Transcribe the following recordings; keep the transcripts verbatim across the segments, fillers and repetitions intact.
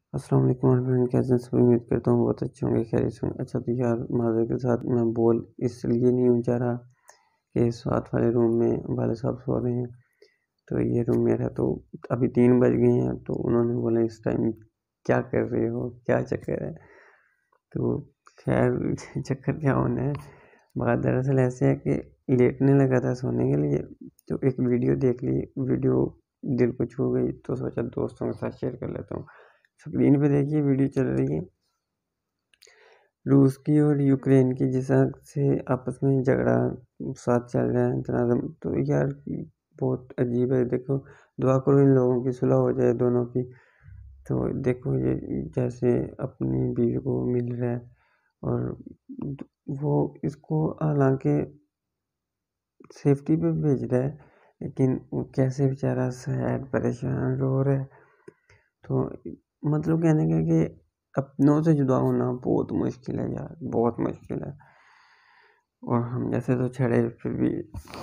अस्सलाम वालेकुम my friend, कैसे हैं सभी। उम्मीद करता हूँ बहुत अच्छे होंगे, खैरियत से होंगे। अच्छा तो यार माज़र के साथ मैं बोल इसलिए नहीं हूँ जा रहा कि साथ वाले रूम में वाले साहब सो रहे हैं, तो ये रूम मेरा। तो अभी तीन बज गए हैं, तो उन्होंने बोला इस टाइम क्या कर रहे हो, क्या चक्कर है। तो खैर चक्कर क्या होना है, बात दरअसल ऐसे है कि लेटने लगा था सोने के लिए, तो एक वीडियो देख ली। वीडियो दिल को छू गई, तो सोचा दोस्तों के साथ शेयर कर लेता हूँ। स्क्रीन पे देखिए वीडियो चल रही है रूस की और यूक्रेन की, जिस तरह से आपस में झगड़ा साथ चल रहा है तनाज़म। तो यार बहुत अजीब है। देखो दुआ करो इन लोगों की सुलह हो जाए दोनों की। तो देखो ये जैसे अपनी बीवी को मिल रहा है और वो इसको हालांकि सेफ्टी पे भेज रहा है, लेकिन वो कैसे बेचारा सैड परेशान रो रहा है। तो मतलब कहने का कि अपनों से जुदा होना बहुत मुश्किल है यार, बहुत मुश्किल है। और हम जैसे तो छड़े फिर भी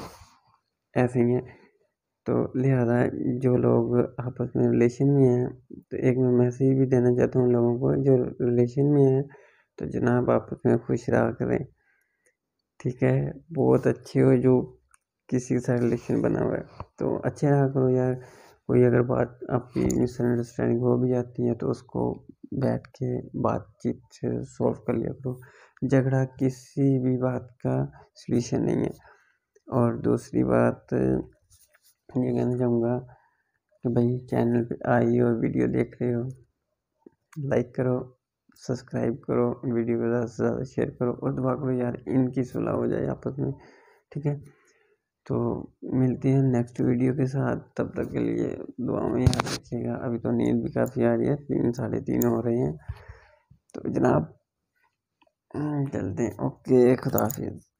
ऐसे ही हैं। तो लिहाजा जो लोग आपस में रिलेशन में हैं, तो एक मैं मैसेज भी देना चाहता हूँ लोगों को जो रिलेशन में हैं, तो जनाब आपस में खुश रहा करें, ठीक है। बहुत अच्छे हो जो किसी के साथ रिलेशन बना हुआ है, तो अच्छे रहा करो यार। कोई अगर बात आपकी मिसअंडरस्टैंडिंग हो भी जाती है, तो उसको बैठ के बातचीत से सॉल्व कर लिया करो। झगड़ा किसी भी बात का सॉल्यूशन नहीं है। और दूसरी बात ये कहना चाहूँगा कि भाई चैनल पे आई और वीडियो देख रहे हो, लाइक करो, सब्सक्राइब करो, वीडियो को ज़्यादा से ज़्यादा शेयर करो और दुआ करो यार इनकी सुलह हो जाए आपस में, ठीक है। तो मिलते हैं नेक्स्ट वीडियो के साथ, तब तक के लिए दुआ में याद रखिएगा। अभी तो नींद भी काफ़ी आ रही है, तीन साढ़े तीन हो रहे हैं, तो जनाब चलते हैं। ओके, खुदा हाफिज़।